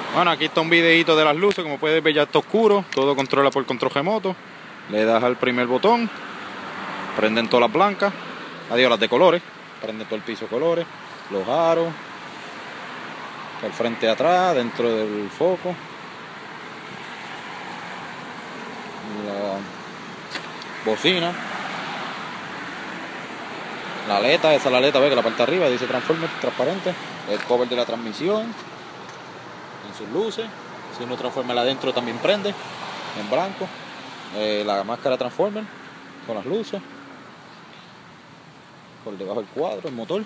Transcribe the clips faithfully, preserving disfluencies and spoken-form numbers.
Bueno, aquí está un videito de las luces. Como puedes ver, ya está oscuro. Todo controla por control remoto. Le das al primer botón, prenden todas las blancas, adiós las de colores, prende todo el piso de colores, los aros, al frente y atrás, dentro del foco, la bocina, la aleta, esa es la aleta, ve que la parte de arriba dice Transformer transparente, el cover de la transmisión, en sus luces, si no Transformer adentro también prende, en blanco. Eh, la máscara Transformer con las luces, por debajo del cuadro, el motor.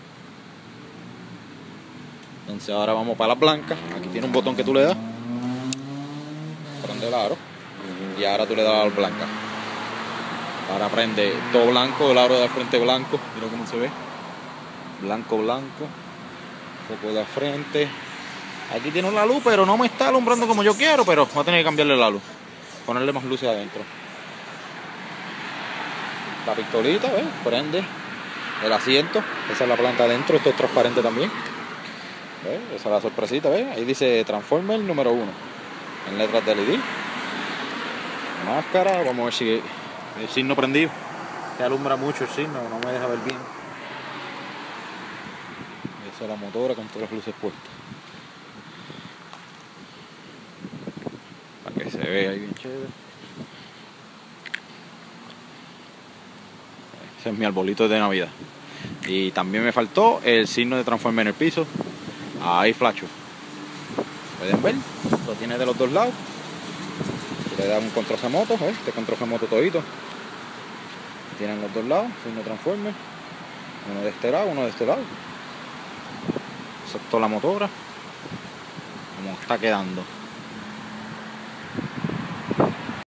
Entonces ahora vamos para las blancas. Aquí tiene un botón que tú le das, prende el aro, y ahora tú le das a las blancas. Ahora prende todo blanco, el aro de frente blanco, mira cómo se ve, blanco, blanco, foco de frente. Aquí tiene la luz, pero no me está alumbrando como yo quiero, pero voy a tener que cambiarle la luz, ponerle más luces adentro. La pistolita, ¿ves? Prende el asiento, esa es la planta adentro, esto es transparente también, ¿ves? Esa es la sorpresita, ¿ves? Ahí dice Transformer número uno en letras de L E D. Máscara, vamos a ver si el signo prendido, que alumbra mucho el signo, no me deja ver bien. Esa es la motora con todas las luces puestas, para que se vea ahí bien chévere. Ese es mi arbolito de Navidad. Y también me faltó el signo de Transformer en el piso. Ahí flasho. ¿Pueden ver? Lo tiene de los dos lados. Le dan un control remoto, ¿ves? Este control remoto todito. Tienen los dos lados, signo Transformer. Uno de este lado, uno de este lado. Eso es toda la motora. Como está quedando.